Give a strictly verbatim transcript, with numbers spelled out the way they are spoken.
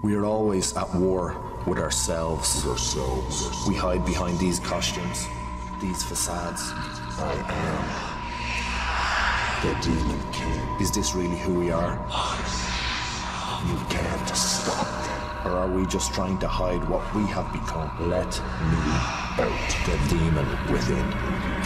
We are always at war with ourselves. With ourselves. We hide behind these costumes, these facades. I am the Demon King. Is this really who we are? You can't stop them. Or are we just trying to hide what we have become? Let me out, the demon within.